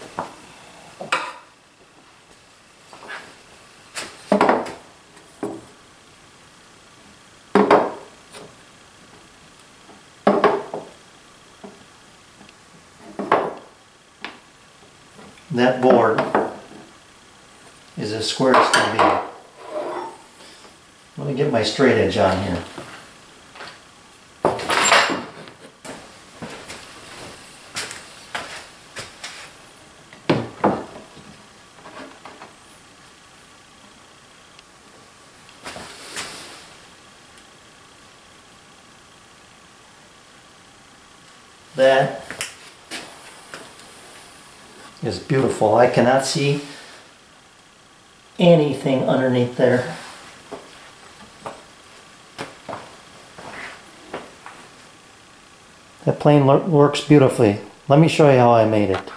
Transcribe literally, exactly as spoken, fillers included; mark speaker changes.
Speaker 1: That board is as square as can be. Let me get my straight edge on here. That is beautiful. I cannot see anything underneath there. That plane works beautifully. Let me show you how I made it.